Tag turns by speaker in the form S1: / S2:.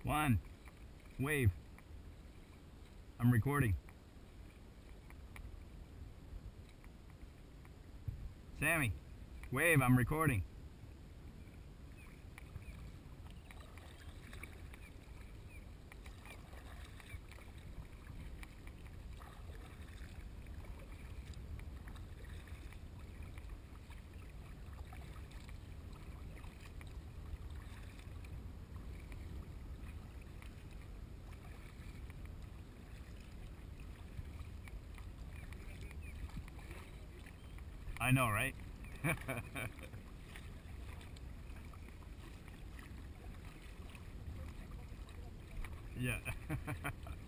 S1: Juan, wave. I'm recording. Sammy, wave. I'm recording. I know, right? Yeah.